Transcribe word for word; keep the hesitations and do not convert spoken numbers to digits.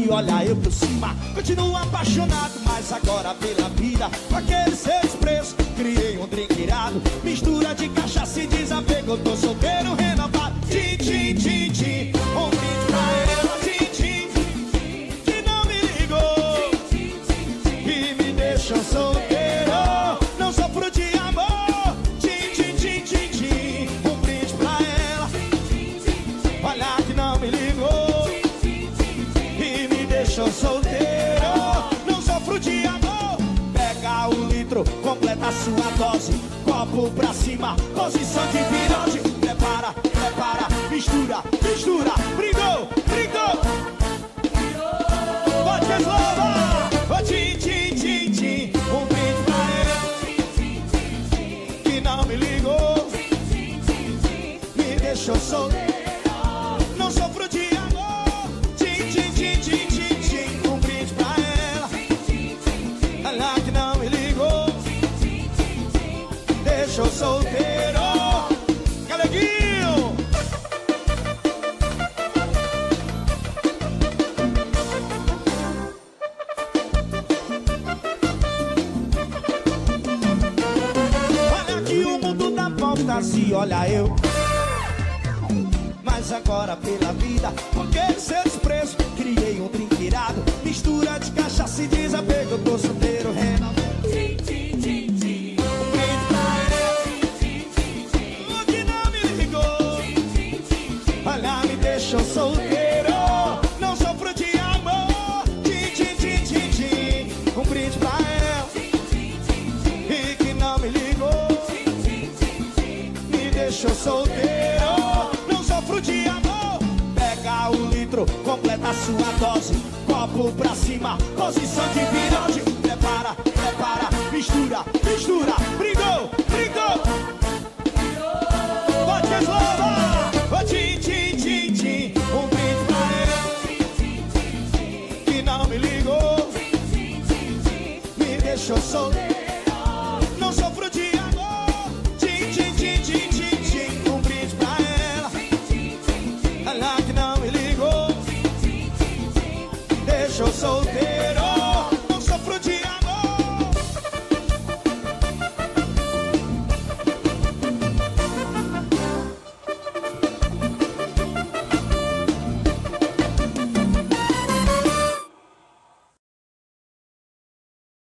aqui, olha eu por cima. Continuo apaixonado, mas agora pela vida. Com aquele seu desprezo, criei um drink irado. Mistura de cachaça e desapego, eu tô solteiro, renovado. Tchim, tchim, tchim, tchim. Um brinde pra ela, tchim, tchim, tchim, que não me ligou e me deixou solteiro. Não sofro de amor. Tchim, tchim, tchim, tchim, tchim. Um brinde pra ela, olha que não me ligou e me deixou solteiro. Não sofro de amor. Pega o litro, completa a sua dose. Copo pra cima, posição de pirose. Prepara, prepara, mistura, mistura. Brindou, brindou. Pode resolver. Oh, tchim, tchim, tchim, tchim. Um brinde pra ela que não me ligou, me deixou solteiro. Não sofro de amor. Tchim, tchim, tchim, tchim, tchim, tchim. Um brinde pra ela, ela que não me ligou, deixou solteiro. Galeguinho! Olha que o mundo dá voltas e olha eu. Mas agora pela vida, porque seu desprezo, criei um drink irado. Mistura de cachaça e desapego, eu tô solteiro, renovado. Tchim, tchim, tchim, tchim. Um brinde pra ela, Tchim, tchim, tchim. o que não me ligou, Tchim, tchim, tchim, tchim. olha me deixou solteiro. Não sofro de amor. Tchim, tchim, tchim, tchim, tchim. Um brinde pra ela Tchim, tchim, tchim, tchim. e que não me ligou, Tchim, tchim, tchim, tchim. me deixou solteiro. Não sofro de amor. Pega o litro, completa a sua dose. Copo pra cima, posição de pirose. Prepara, prepara, mistura, mistura.